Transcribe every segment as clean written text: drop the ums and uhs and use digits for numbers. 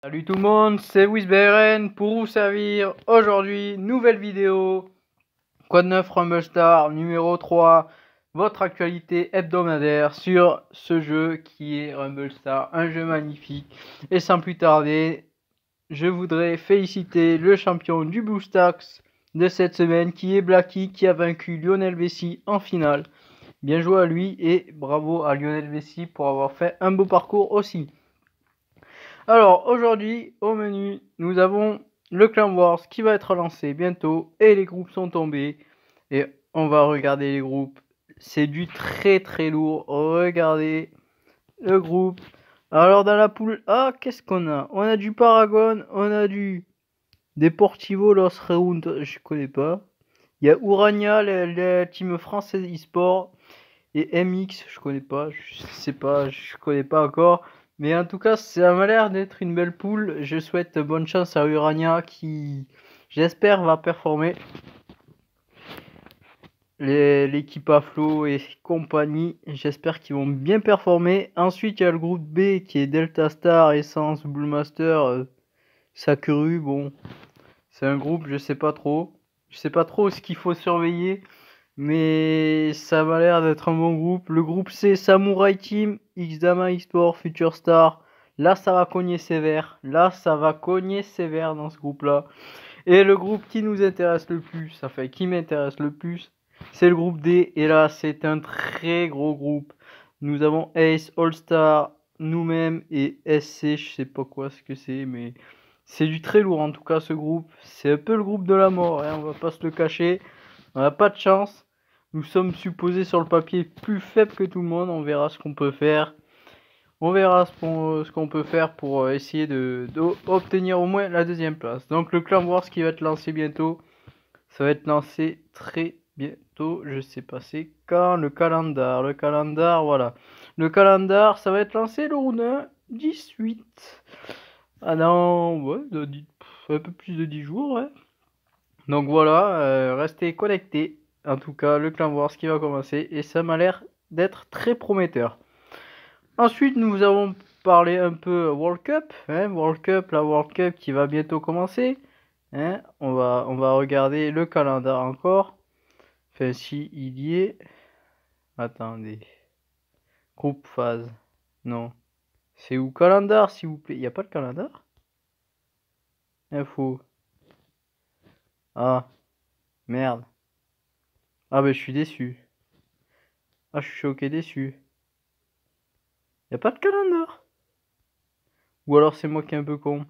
Salut tout le monde, c'est WizBRN pour vous servir. Aujourd'hui, nouvelle vidéo. Quoi de neuf Rumble Star numéro 3. Votre actualité hebdomadaire sur ce jeu qui est Rumble Star. Un jeu magnifique. Et sans plus tarder, je voudrais féliciter le champion du BlueStacks de cette semaine qui est Blacky qui a vaincu Lionel Messi en finale. Bien joué à lui et bravo à Lionel Messi pour avoir fait un beau parcours aussi. Alors aujourd'hui au menu nous avons le Clan Wars qui va être lancé bientôt et les groupes sont tombés et on va regarder les groupes. C'est du très lourd. Regardez le groupe. Alors dans la poule A, qu'est-ce qu'on a? On a du Paragon, on a du Deportivo Los Reunt, je connais pas. Il y a Urania, la team française e-sport et MX, je connais pas, je sais pas, je connais pas encore. Mais en tout cas, ça m'a l'air d'être une belle poule. Je souhaite bonne chance à Urania qui, j'espère, va performer. L'équipe Aflo et compagnie, j'espère qu'ils vont bien performer. Ensuite, il y a le groupe B qui est Delta Star, Essence, Blue Master, Sakuru. Bon, c'est un groupe, je sais pas trop. Je sais pas trop ce qu'il faut surveiller. Mais ça m'a l'air d'être un bon groupe. Le groupe C, Samurai Team, Xdama eSport, Future Star. Là, ça va cogner sévère. Là, ça va cogner sévère dans ce groupe-là. Et le groupe qui nous intéresse le plus, enfin qui m'intéresse le plus, c'est le groupe D. Et là, c'est un très gros groupe. Nous avons Ace, All Star, nous-mêmes et SC. Je sais pas quoi ce que c'est, mais c'est du très lourd en tout cas ce groupe. C'est un peu le groupe de la mort, hein, on va pas se le cacher. On n'a pas de chance. Nous sommes supposés sur le papier plus faibles que tout le monde. On verra ce qu'on peut faire. On verra ce qu'on peut faire pour essayer d'obtenir au moins la deuxième place. Donc le Clan Wars qui va être lancé bientôt. Ça va être lancé très bientôt. Je sais pas c'est quand. Le calendar. Le calendar, voilà. Le calendar, ça va être lancé le round 1, 18. Ah non, ouais, un peu plus de 10 jours, ouais. Donc voilà, restez connectés. En tout cas, le Clan Wars qui va commencer et ça m'a l'air d'être très prometteur. Ensuite, nous avons parlé un peu World Cup, hein, la World Cup qui va bientôt commencer. Hein, on va regarder le calendrier encore. Enfin, si il y est. Attendez. Groupe phase. Non. C'est où calendar, s'il vous plaît? Il n'y a pas de calendar? Info. Ah, merde. Ah, ben je suis déçu. Ah, je suis choqué déçu. Y a pas de calendar. Ou alors c'est moi qui est un peu con.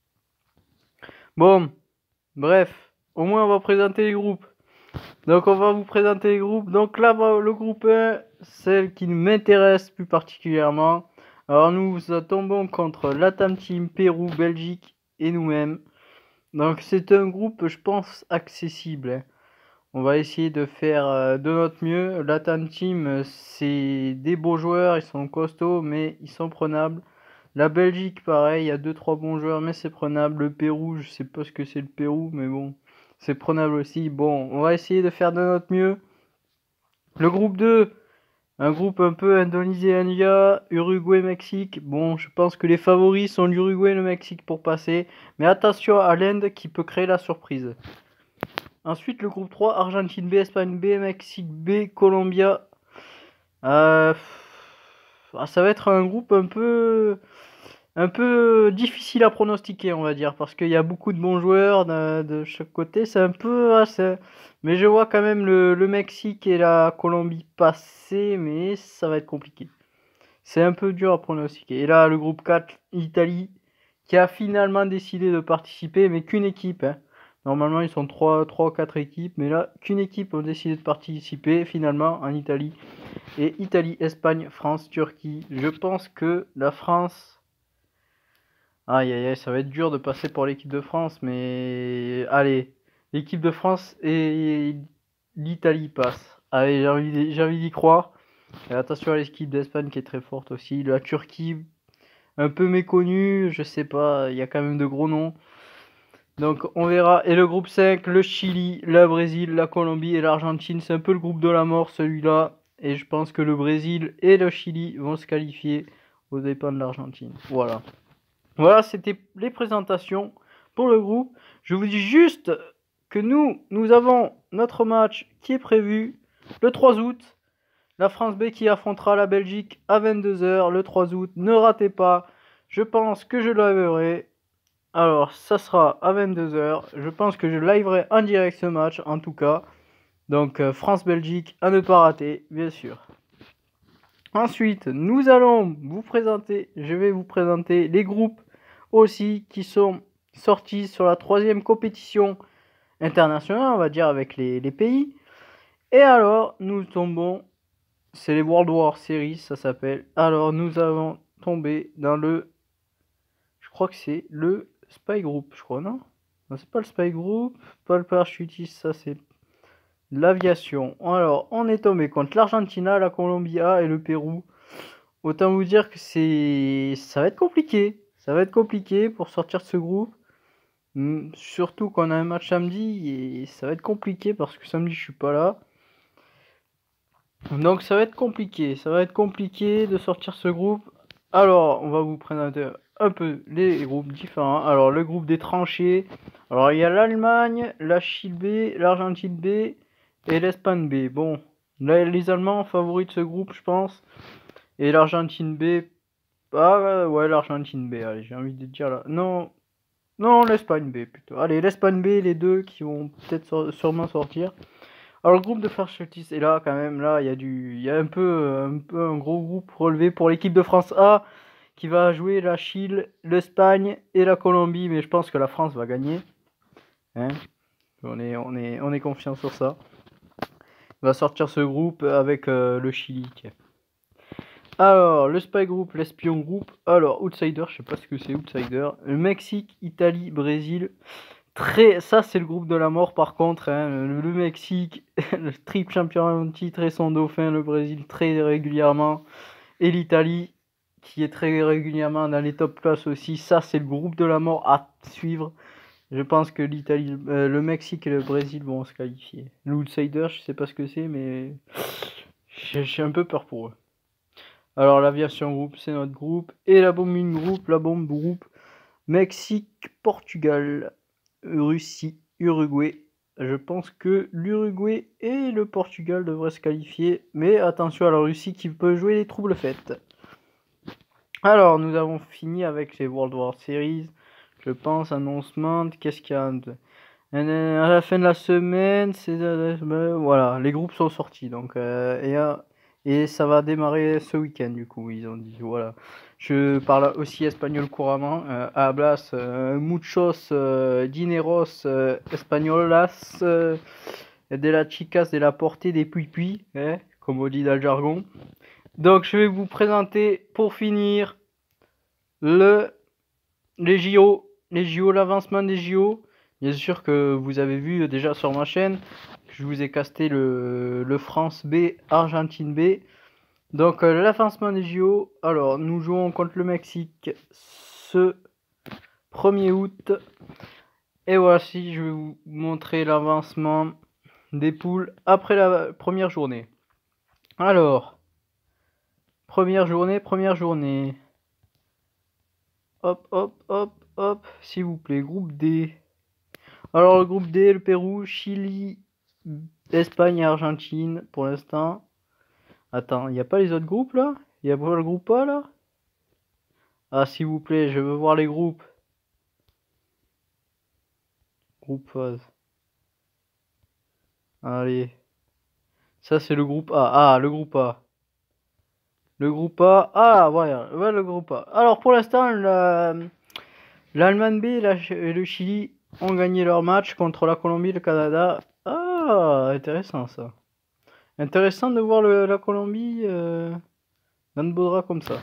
Bon, bref. Au moins on va présenter les groupes. Donc on va vous présenter les groupes. Donc là, le groupe 1, celle qui m'intéresse plus particulièrement. Alors nous tombons contre Latam Team, Pérou, Belgique et nous-mêmes. Donc c'est un groupe, je pense, accessible. Hein. On va essayer de faire de notre mieux. Latam Team, c'est des beaux joueurs, ils sont costauds, mais ils sont prenables. La Belgique, pareil, il y a 2-3 bons joueurs, mais c'est prenable. Le Pérou, je sais pas ce que c'est le Pérou, mais bon, c'est prenable aussi. Bon, on va essayer de faire de notre mieux. Le groupe 2, un groupe un peu Indonésie, Uruguay, Mexique. Bon, je pense que les favoris sont l'Uruguay et le Mexique pour passer. Mais attention à l'Inde qui peut créer la surprise. Ensuite, le groupe 3, Argentine B, Espagne B, Mexique B, Colombia. Ça va être un groupe un peu difficile à pronostiquer, on va dire, parce qu'il y a beaucoup de bons joueurs de chaque côté. C'est un peu... mais je vois quand même le Mexique et la Colombie passer, mais ça va être compliqué. C'est un peu dur à pronostiquer. Et là, le groupe 4, Italie, qui a finalement décidé de participer, mais qu'une équipe. Hein. Normalement, ils sont 3 ou 4 équipes, mais là, qu'une équipe a décidé de participer finalement en Italie. Et Italie, Espagne, France, Turquie. Je pense que la France... Aïe aïe aïe, ça va être dur de passer pour l'équipe de France, mais allez, l'équipe de France et l'Italie passent. Allez, j'ai envie d'y croire. Et attention à l'équipe d'Espagne qui est très forte aussi. La Turquie, un peu méconnue, je sais pas, il y a quand même de gros noms. Donc on verra. Et le groupe 5, le Chili, le Brésil, la Colombie et l'Argentine. C'est un peu le groupe de la mort celui-là. Et je pense que le Brésil et le Chili vont se qualifier aux dépens de l'Argentine. Voilà. Voilà, c'était les présentations pour le groupe. Je vous dis juste que nous avons notre match qui est prévu le 3 août. La France B qui affrontera la Belgique à 22h le 3 août. Ne ratez pas. Je pense que je liverai. Alors, ça sera à 22h. Je pense que je liverai en direct ce match, en tout cas. Donc, France-Belgique à ne pas rater, bien sûr. Ensuite, nous allons vous présenter, je vais vous présenter les groupes aussi qui sont sortis sur la 3e compétition internationale, on va dire, avec les pays. Et alors, nous tombons, c'est les World War Series, ça s'appelle. Alors, nous avons tombé dans je crois que c'est le Spy Group, je crois, non? Non, c'est pas le Spy Group, pas le parachutiste, ça c'est l'aviation. Alors, on est tombé contre l'Argentina, la Colombie A et le Pérou. Autant vous dire que ça va être compliqué. Ça va être compliqué pour sortir de ce groupe. Surtout qu'on a un match samedi et ça va être compliqué parce que samedi je suis pas là. Donc ça va être compliqué. Ça va être compliqué de sortir ce groupe. Alors, on va vous présenter un peu les groupes différents. Alors, le groupe des tranchées. Alors, il y a l'Allemagne, la Chine B, l'Argentine B et l'Espagne B. Bon, là, les Allemands favoris de ce groupe, je pense. Et l'Argentine B. Ah ouais, l'Argentine B, allez, j'ai envie de dire là. Non, non, l'Espagne B plutôt. Allez, l'Espagne B, les deux qui vont peut-être sûrement sortir. Alors le groupe de Farchottis est là quand même, là il y a un peu un gros groupe relevé pour l'équipe de France A qui va jouer la Chine, l'Espagne et la Colombie, mais je pense que la France va gagner. Hein, on est confiant sur ça. On va sortir ce groupe avec le Chili. Tiens. Alors, le Spy Group, l'espion groupe. Alors, Outsider, je sais pas ce que c'est Outsider. Le Mexique, Italie, Brésil. Ça, c'est le groupe de la mort par contre. Hein. Le Mexique, le triple champion en titre et son dauphin. Le Brésil, très régulièrement. Et l'Italie, qui est très régulièrement dans les top places aussi. Ça, c'est le groupe de la mort à suivre. Je pense que l'Italie, le Mexique et le Brésil vont se qualifier. L'Outsider, je sais pas ce que c'est, mais j'ai un peu peur pour eux. Alors l'aviation groupe, c'est notre groupe. Et la bombing groupe, Mexique, Portugal, Russie, Uruguay. Je pense que l'Uruguay et le Portugal devraient se qualifier. Mais attention à la Russie qui peut jouer les troubles fêtes. Alors nous avons fini avec les World War Series. Je pense, annoncement. Qu'est-ce qu'il y a à la fin de la semaine, voilà, les groupes sont sortis. Donc, et ça va démarrer ce week-end, du coup, ils ont dit. Voilà. Je parle aussi espagnol couramment. Hablas muchos dineros españolas de la chicas de la portée des puy-puy, hein, comme on dit dans le jargon. Donc, je vais vous présenter, pour finir, les JO, l'avancement des JO. Bien sûr que vous avez vu déjà sur ma chaîne, je vous ai casté le France B, Argentine B. Donc l'avancement des JO, alors nous jouons contre le Mexique ce 1er août. Et voici, je vais vous montrer l'avancement des poules après la première journée. Alors, première journée. Hop, hop, hop, hop, s'il vous plaît, groupe D. Alors le groupe D, le Pérou, Chili, Espagne et Argentine pour l'instant. Attends, il n'y a pas les autres groupes là? Il n'y a pas le groupe A là? Ah s'il vous plaît, je veux voir les groupes. Groupe phase. Allez. Ça c'est le groupe A. Ah, le groupe A. Le groupe A. Ah, voilà, ouais, le groupe A. Alors pour l'instant, l'Allemagne B et le Chili ont gagné leur match contre la Colombie et le Canada. Ah, intéressant ça. Intéressant de voir la Colombie dans de beaux draps comme ça.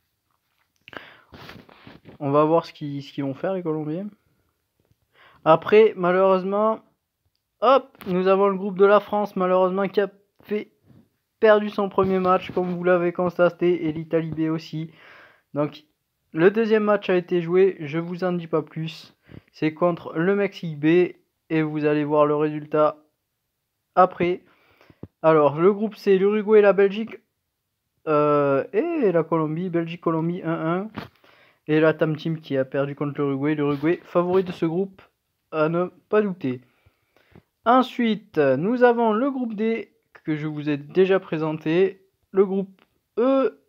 On va voir ce qu'ils vont faire les Colombiens. Après, malheureusement, hop, nous avons le groupe de la France, malheureusement, qui a perdu son premier match, comme vous l'avez constaté, et l'Italie B aussi. Donc, le deuxième match a été joué, je vous en dis pas plus. C'est contre le Mexique B, et vous allez voir le résultat après. Alors, le groupe C, l'Uruguay et la Belgique, et la Colombie, Belgique-Colombie 1-1. Et la Tam Team qui a perdu contre l'Uruguay. L'Uruguay favori de ce groupe, à ne pas douter. Ensuite, nous avons le groupe D que je vous ai déjà présenté. Le groupe E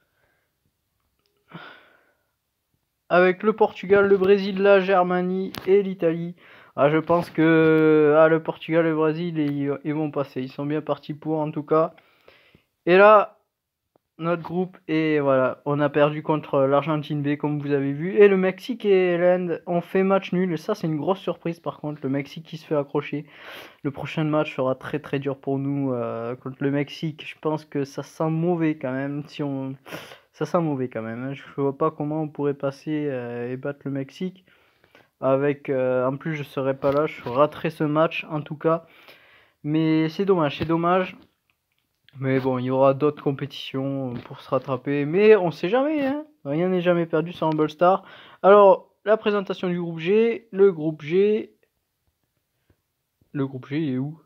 avec le Portugal, le Brésil, la Germanie et l'Italie. Ah, je pense que le Portugal et le Brésil, ils vont passer. Ils sont bien partis pour en tout cas. Et là, notre groupe, et voilà, on a perdu contre l'Argentine B comme vous avez vu. Et le Mexique et l'Inde ont fait match nul. Et ça, c'est une grosse surprise par contre. Le Mexique qui se fait accrocher. Le prochain match sera très très dur pour nous contre le Mexique. Je pense que ça sent mauvais quand même. Ça sent mauvais quand même. Hein. Je vois pas comment on pourrait passer et battre le Mexique. Avec, en plus, je serai pas là. Je raterai ce match en tout cas. Mais c'est dommage, c'est dommage. Mais bon, il y aura d'autres compétitions pour se rattraper. Mais on sait jamais, hein. Rien n'est jamais perdu sur Humble Star. Alors, la présentation du groupe G. Le groupe G. Le groupe G, il est où?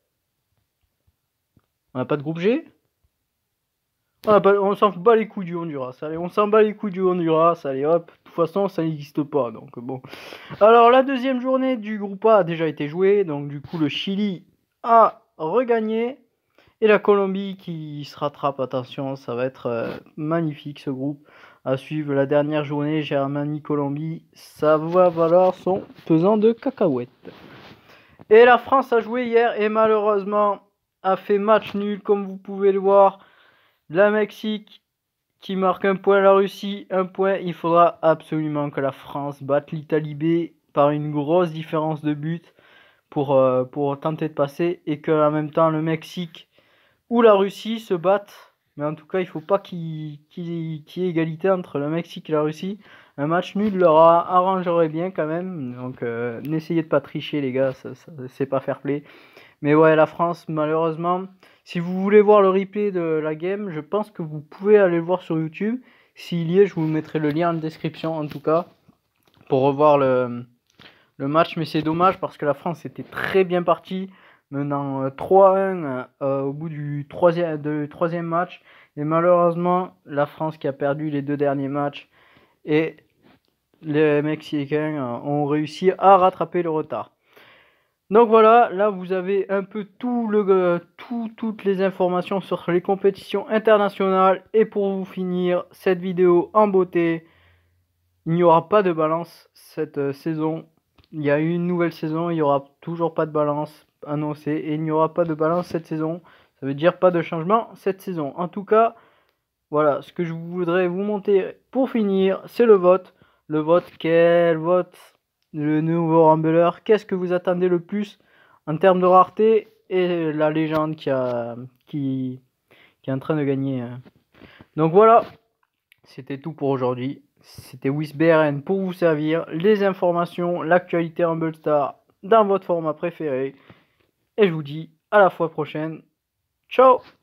On n'a pas de groupe G? On s'en bat les couilles du Honduras. Allez, on s'en bat les couilles du Honduras. Allez, hop. De toute façon, ça n'existe pas. Donc, bon. Alors, la deuxième journée du groupe A a déjà été jouée. Donc, du coup, le Chili a regagné. Et la Colombie qui se rattrape, attention, ça va être magnifique ce groupe à suivre. La dernière journée, Germanie-Colombie, ça va valoir son pesant de cacahuètes. Et la France a joué hier et malheureusement a fait match nul, comme vous pouvez le voir. La Mexique qui marque un point, la Russie un point. Il faudra absolument que la France batte l'Italie B par une grosse différence de but pour tenter de passer et que en même temps le Mexique ou la Russie se battent. Mais en tout cas, il ne faut pas qu'il y ait égalité entre le Mexique et la Russie. Un match nul leur arrangerait bien quand même. Donc n'essayez de pas tricher les gars, c'est pas fair play. Mais ouais, la France, malheureusement, si vous voulez voir le replay de la game, je pense que vous pouvez aller le voir sur YouTube. S'il y est, je vous mettrai le lien en description en tout cas, pour revoir le match. Mais c'est dommage parce que la France était très bien partie, menant 3-1 au bout du troisième match. Et malheureusement, la France qui a perdu les deux derniers matchs et les Mexicains ont réussi à rattraper le retard. Donc voilà, là vous avez un peu toutes les informations sur les compétitions internationales. Et pour vous finir cette vidéo en beauté, il n'y aura pas de balance cette saison. Il y a eu une nouvelle saison, il n'y aura toujours pas de balance annoncée et il n'y aura pas de balance cette saison. Ça veut dire pas de changement cette saison. En tout cas, voilà, ce que je voudrais vous montrer pour finir, c'est le vote. Le vote, quel vote? Le nouveau Rambler, qu'est-ce que vous attendez le plus en termes de rareté? Et la légende qui est en train de gagner. Donc voilà, c'était tout pour aujourd'hui. C'était WisBRN pour vous servir les informations, l'actualité Humble Star dans votre format préféré. Et je vous dis à la fois prochaine. Ciao!